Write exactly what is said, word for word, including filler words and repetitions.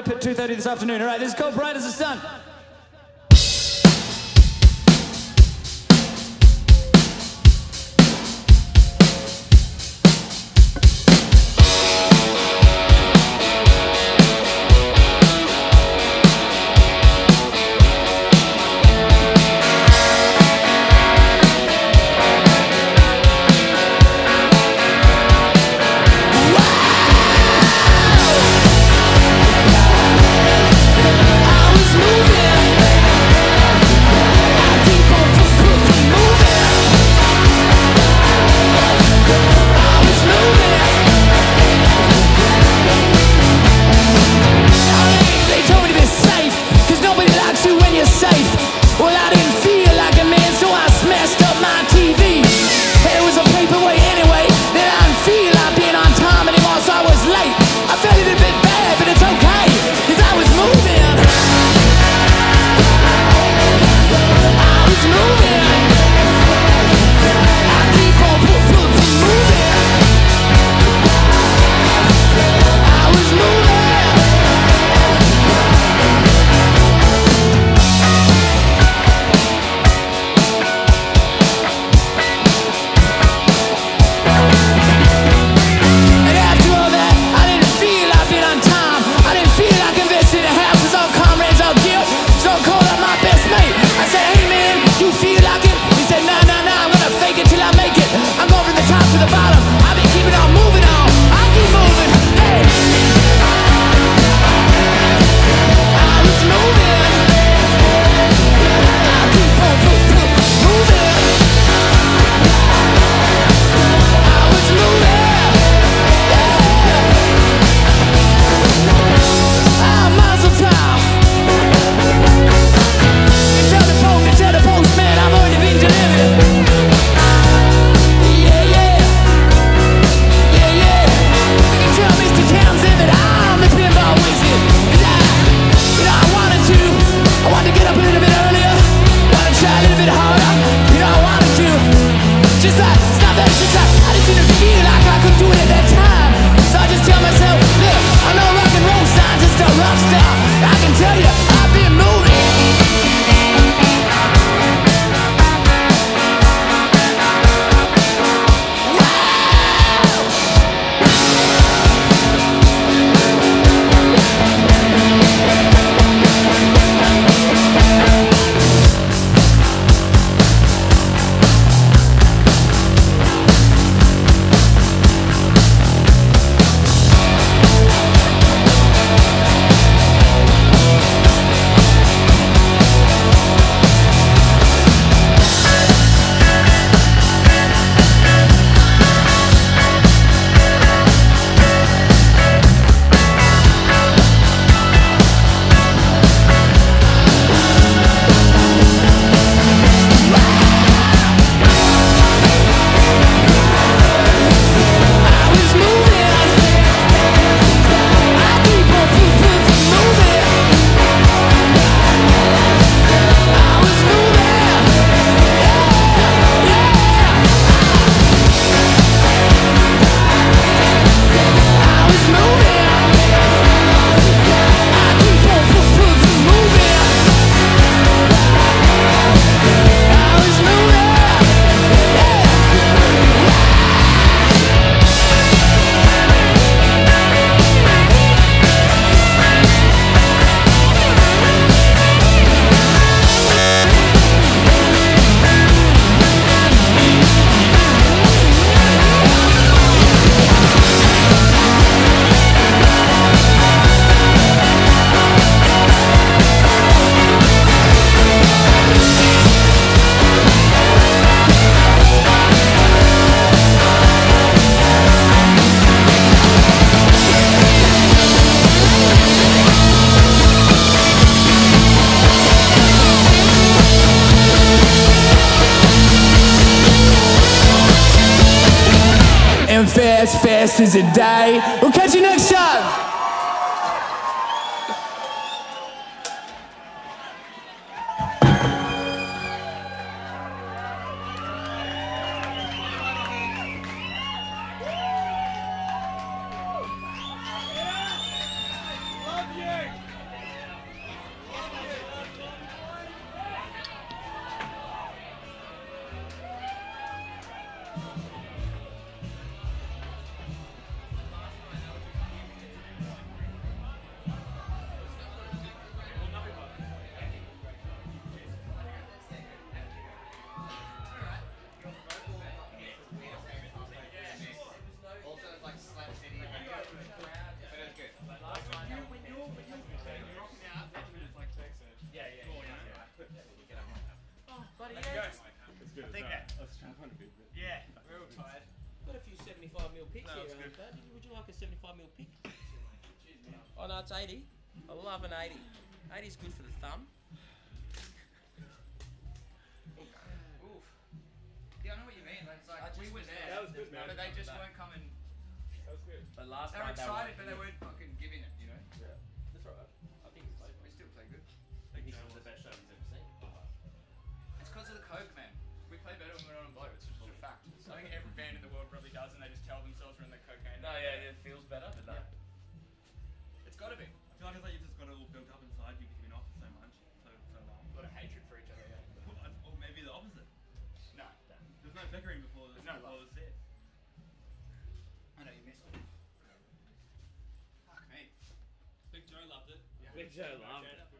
Rip at two thirty this afternoon. All right, this is called Bright as the Sun. Fast, fast as a day. We'll catch you next time. Love seventy-five mil picks no, here, bud. Would you like a seventy-five mil pick? Oh no, it's eighty. I love an eighty. eighty is good for the thumb. Oof. Yeah, I know what you mean. It's like we were there, that was good, man. but they just weren't coming. That was good. But last they were excited, but they weren't fucking giving it. You know. Yeah, that's alright. I think it's we still play good. I think it's the best show he's ever seen. It's because of the coke, man. We play better when we're on a boat. It's just a fact. I think every band in the world probably does, and they just tell themselves we're in the cocaine. No, yeah, it feels better, but no. Yeah. It's got to be. I feel like it's like you've just got it all built up inside you because you've been off for so much, so so long. A lot of hatred for each other, yeah. Or maybe the opposite. No. There's no bickering before the, There's no before love. the set. I know you missed it. Fuck me. Big Joe loved it. Yeah. Big Joe loved it.